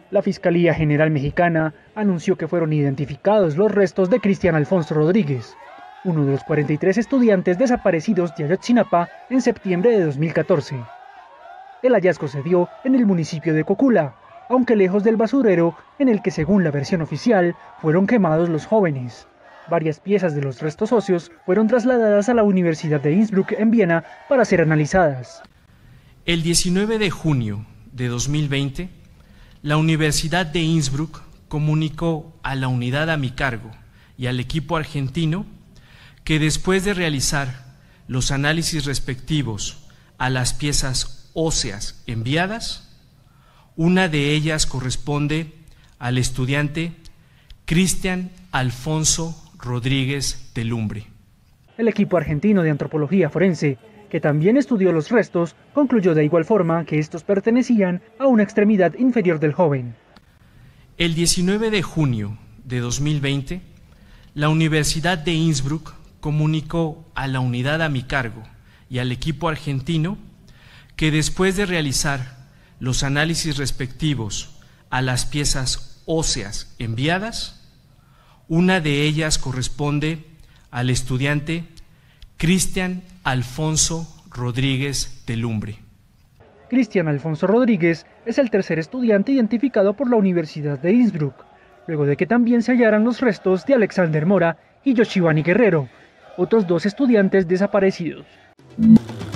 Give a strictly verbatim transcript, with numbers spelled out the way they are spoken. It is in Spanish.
La Fiscalía General Mexicana anunció que fueron identificados los restos de Cristian Alfonso Rodríguez, uno de los cuarenta y tres estudiantes desaparecidos de Ayotzinapa en septiembre de dos mil catorce. El hallazgo se dio en el municipio de Cocula, aunque lejos del basurero en el que, según la versión oficial, fueron quemados los jóvenes. Varias piezas de los restos óseos fueron trasladadas a la Universidad de Innsbruck en Viena para ser analizadas. El diecinueve de junio de dos mil veinte, la Universidad de Innsbruck comunicó a la unidad a mi cargo y al equipo argentino que después de realizar los análisis respectivos a las piezas óseas enviadas, una de ellas corresponde al estudiante Cristian Alfonso Rodríguez de Lumbre. El equipo argentino de antropología forense, que también estudió los restos, concluyó de igual forma que estos pertenecían a una extremidad inferior del joven. El diecinueve de junio de dos mil veinte, la Universidad de Innsbruck comunicó a la unidad a mi cargo y al equipo argentino que después de realizar los análisis respectivos a las piezas óseas enviadas, una de ellas corresponde al estudiante Cristian Alfonso Rodríguez de Lumbre. Cristian Alfonso Rodríguez es el tercer estudiante identificado por la Universidad de Innsbruck, luego de que también se hallaran los restos de Alexander Mora y Yoshivani Guerrero, otros dos estudiantes desaparecidos.